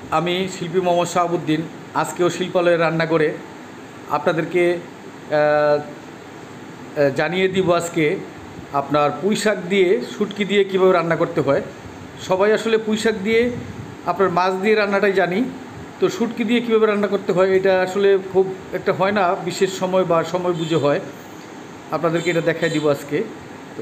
আমি শিল্পী মোহাম্মদ শাহাবুদ্দিন আজকেও শিল্পালয়ে রান্না করে আপনাদেরকে জানিয়ে দিব আজকে আপনার পুঁইশাক দিয়ে শুটকি দিয়ে কীভাবে রান্না করতে হয়। সবাই আসলে পুঁইশাক দিয়ে আপনার মাছ দিয়ে রান্নাটাই জানি, তো শুটকি দিয়ে কীভাবে রান্না করতে হয় এটা আসলে খুব একটা হয় না, বিশেষ সময় বা সময় বুঝে হয়। আপনাদেরকে এটা দেখাই দিব আজকে। তো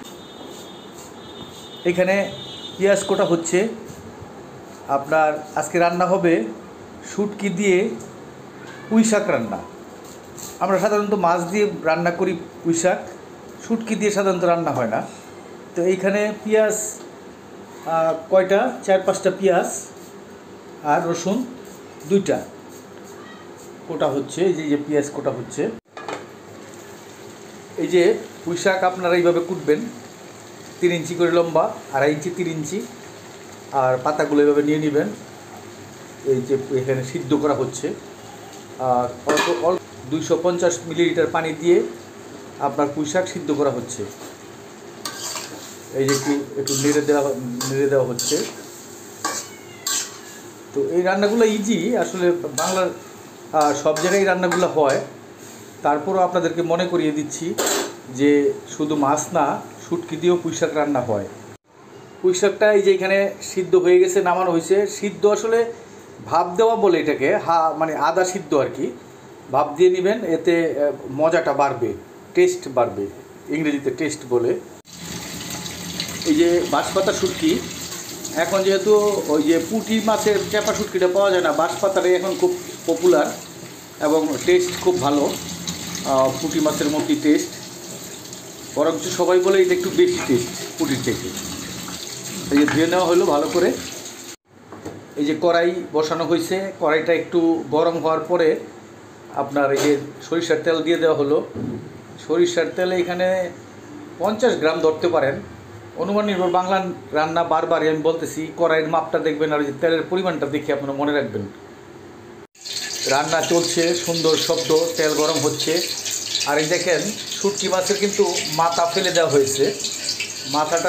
এখানে পেঁয়াজ কোটা হচ্ছে, আপনার আজকে রান্না হবে শুটকি দিয়ে পুঁইশাক রান্না। আমরা সাধারণত মাছ দিয়ে রান্না করি পুঁইশাক, শুটকি দিয়ে সাধারণত রান্না হয় না। তো এইখানে পেঁয়াজ কয়টা 4-5টা পেঁয়াজ আর রসুন 2টা কোটা হচ্ছে। এই যে পেঁয়াজ কোটা হচ্ছে। এই যে পুঁইশাক আপনারা এইভাবে কুটবেন, 3 ইঞ্চি করে লম্বা, 2.5 ইঞ্চি 3 ইঞ্চি, আর পাতাগুলো এইভাবে নিয়ে নেবেন। এই যে এখানে সিদ্ধ করা হচ্ছে, আর অল্প 250 মিলিলিটার পানি দিয়ে আপনার পুঁইশাক সিদ্ধ করা হচ্ছে। এই যে একটু নেড়ে দেওয়া হচ্ছে। তো এই রান্নাগুলো ইজি, আসলে বাংলার সব জায়গায় রান্নাগুলো হয়। তারপরও আপনাদেরকে মনে করিয়ে দিচ্ছি যে শুধু মাছ না, শুটকি দিয়েও পুঁইশাক রান্না হয়। পুঁইশাকটা এই যে এখানে সিদ্ধ হয়ে গেছে, নামানো হয়েছে। সিদ্ধ আসলে ভাপ দেওয়া বলে এটাকে, মানে আদা সিদ্ধ আর কি। ভাপ দিয়ে নেবেন, এতে মজাটা বাড়বে, টেস্ট বাড়বে, ইংরেজিতে টেস্ট বলে। এই যে বাঁশপাতা শুটকি, এখন যেহেতু ওই যে পুঁটি মাছের চাপা শুটকিটা পাওয়া যায় না, বাঁশপাতাটাই এখন খুব পপুলার এবং টেস্ট খুব ভালো, পুঁটি মাছের মতোই টেস্ট, বরঞ্চ সবাই বলে এটা একটু বেশি টেস্ট পুঁটির থেকে। এই যে ধুয়ে নেওয়া হলো ভালো করে। এই যে কড়াই বসানো হয়েছে, কড়াইটা একটু গরম হওয়ার পরে আপনার এই যে সরিষার তেল দিয়ে দেওয়া হলো। সরিষার তেলে এখানে 50 গ্রাম ধরতে পারেন, অনুমান নির্ভর। বাংলা রান্না বারবারই আমি বলতেছি, কড়াইয়ের মাপটা দেখবেন আর যে তেলের পরিমাণটা দেখে আপনারা মনে রাখবেন। রান্না চলছে, সুন্দর শব্দ, তেল গরম হচ্ছে। আর এই দেখেন শুটকি মাছের কিন্তু মাথা ফেলে দেওয়া হয়েছে, মাথাটা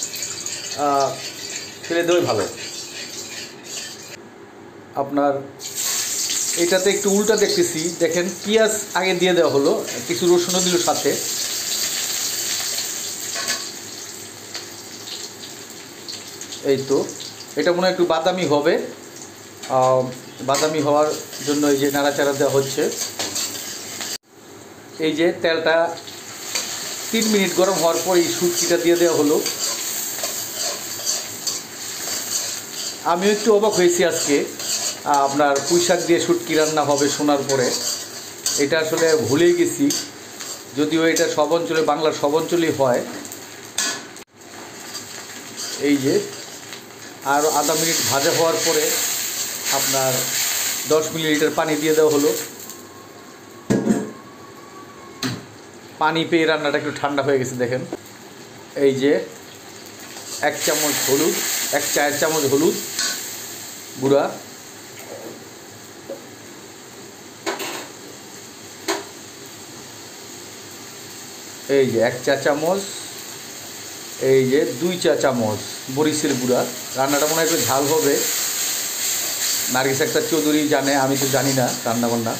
ফেলে দেওয়াই ভালো। আপনার এটাতে একটু উল্টা দেখতেছি, দেখেন পেঁয়াজ আগে দিয়ে দেওয়া হলো, কিছু রসুনও দিল সাথে। এই তো এটা মনে হয় একটু বাদামি হবে, বাদামি হওয়ার জন্য এই যে নাড়াচাড়া দেওয়া হচ্ছে। এই যে তেলটা 3 মিনিট গরম হওয়ার পর এই শুটকিটা দিয়ে দেওয়া হলো। আমিও একটু অবাক হয়েছি আজকে, আপনার পুঁইশাক দিয়ে শুটকি রান্না হবে শোনার পরে। এটা আসলে ভুলেই গেছি, যদিও এটা সব অঞ্চলে, বাংলার সব অঞ্চলেই হয়। এই যে আর আধা মিনিট ভাজা হওয়ার পরে আপনার 10 মিলিলিটার পানি দিয়ে দেওয়া হলো। পানি পেয়ে রান্নাটা একটু ঠান্ডা হয়ে গেছে দেখেন। এই যে 1 চামচ হলুদ, 1 চায়ের চামচ হলুদ গুঁড়া, এই যে 1 চা চামচ, এই যে 2 চা চামচ মরিচের গুঁড়া। রান্নাটা মনে হয় একটু ঝাল হবে, নার্গিস আক্তার চৌধুরী জানে, আমি তো জানি না রান্নাবান্না।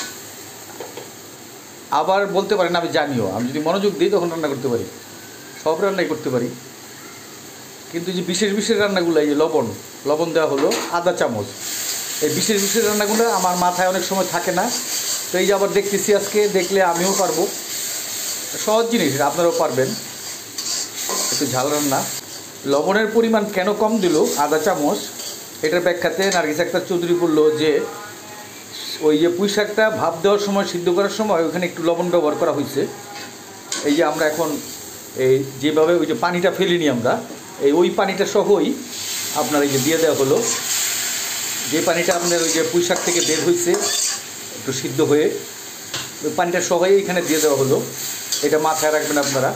আবার বলতে পারেন আমি জানিও, আমি যদি মনোযোগ দিই তখন রান্না করতে পারি, সব রান্নাই করতে পারি। কিন্তু যে বিশেষ বিশেষ রান্নাগুলো, এই যে লবণ দেওয়া হলো আধা চামচ। এই বিশেষ বিশেষ রান্নাগুলো আমার মাথায় অনেক সময় থাকে না, তো এই যে আবার দেখতেছি আজকে, দেখলে আমিও পারবো। সহজ জিনিস, আপনারাও পারবেন, একটু ঝাল রান্না। লবণের পরিমাণ কেন কম দিল আধা চামচ, এটার ব্যাখ্যাতে নার্গিস আক্তার চৌধুরী বলল যে ওই যে পুঁইশাকটা ভাপ দেওয়ার সময়, সিদ্ধ করার সময় ওইখানে একটু লবণ ব্যবহার করা হয়েছে। এই যে আমরা এখন এই যেভাবে ওই যে পানিটা ফেলিনি আমরা, ওই পানিটা সহই আপনার এই যে দিয়ে দেওয়া হলো। যে পানিটা আপনার ওই যে পুঁইশাক থেকে বের হয়েছে একটু সিদ্ধ হয়ে, ওই পানিটা সহই এখানে দিয়ে দেওয়া হলো। এটা মাথায় রাখবেন আপনারা।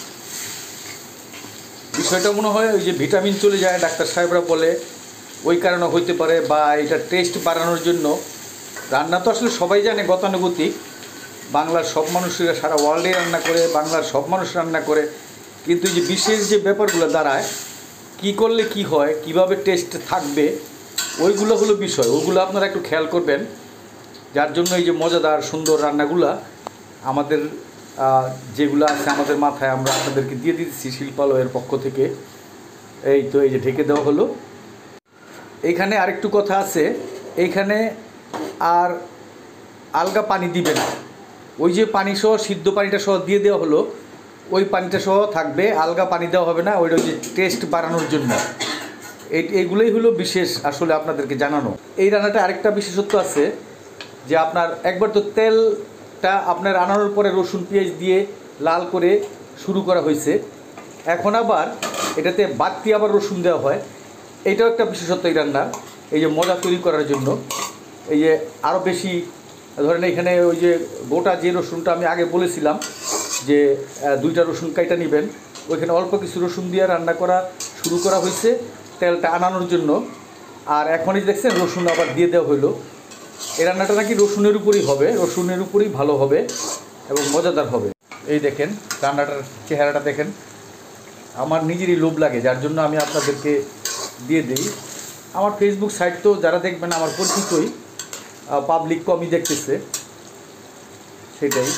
বিষয়টা মনে হয় ওই যে ভিটামিন চলে যায়, ডাক্তার সাহেবরা বলে ওই কারণে হইতে পারে, বা এটা টেস্ট বাড়ানোর জন্য। রান্না তো আসলে সবাই জানে গতানুগতিক, বাংলার সব মানুষেরা সারা ওয়ার্ল্ডে রান্না করে, বাংলার সব মানুষ রান্না করে, কিন্তু এই যে বিশেষ যে ব্যাপারগুলো দাঁড়ায়, কি করলে কি হয়, কিভাবে টেস্ট থাকবে, ওইগুলো হলো বিষয়, ওগুলো আপনারা একটু খেয়াল করবেন, যার জন্য এই যে মজাদার সুন্দর রান্নাগুলা আমাদের যেগুলো আছে আমাদের মাথায় আমরা আপনাদেরকে দিয়ে দিচ্ছি শিল্পালয়ের পক্ষ থেকে। এই তো এই যে ঢেকে দেওয়া হলো। এইখানে আরেকটু কথা আছে, এইখানে আর আলগা পানি দিবে না, ওই যে পানি সহ সিদ্ধ পানিটা সহ দিয়ে দেওয়া হলো, ওই পানিটা সহ থাকবে, আলগা পানি দেওয়া হবে না, ওইটা যে টেস্ট বাড়ানোর জন্য। এইগুলোই হলো বিশেষ আসলে আপনাদেরকে জানানো। এই রান্নাটা আরেকটা বিশেষত্ব আছে যে আপনার একবার তো তেলটা আপনার আনানোর পরে রসুন পেঁয়াজ দিয়ে লাল করে শুরু করা হয়েছে, এখন আবার এটাতে বাড়তি আবার রসুন দেওয়া হয়। এইটাও একটা বিশেষত্ব এই রান্নার, এই যে মজা তৈরি করার জন্য। এই যে আরও বেশি ধরেন এখানে ওই যে গোটা যে রসুনটা আমি আগে বলেছিলাম যে 2টা রসুন কাইটা নেবেন, ওইখানে অল্প কিছু রসুন দিয়ে রান্না করা শুরু করা হয়েছে তেলটা আনানোর জন্য। আর এখনই দেখছেন রসুন আবার দিয়ে দেওয়া হলো। এই রান্নাটা নাকি রসুনের উপরই হবে, রসুনের উপরই ভালো হবে এবং মজাদার হবে। এই দেখেন রান্নাটার চেহারাটা দেখেন, আমার নিজেরই লোভ লাগে, যার জন্য আমি আপনাদেরকে দিয়ে দিই। আমার ফেসবুক সাইট তো যারা দেখবেন আমার পরিচিতই, পাবলিক কমই দেখতেছে, সেটাই।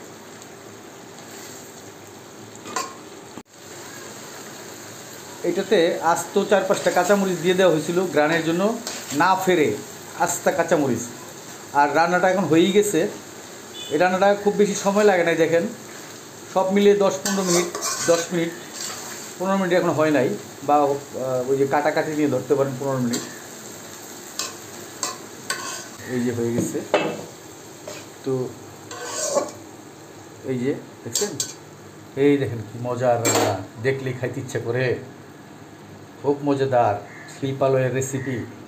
এটাতে আস্ত 4-5টা কাঁচামরিচ দিয়ে দেওয়া হয়েছিল গ্রানের জন্য, না ফেরে আস্তা কাঁচামরিচ। আর রান্নাটা এখন হয়েই গেছে। এই রান্নাটা খুব বেশি সময় লাগে নাই, দেখেন সব মিলিয়ে 10-15 মিনিট, 10 মিনিট 15 মিনিট এখন হয় নাই, বা ওই যে কাটাকাটি নিয়ে ধরতে পারেন 15 মিনিট। এই যে হয়ে গেছে, তো এই যে দেখছেন, এই দেখেন কি মজার রান্না, দেখলেই খাইতে ইচ্ছা করে, খুব মজাদার শিল্পালয়ের রেসিপি।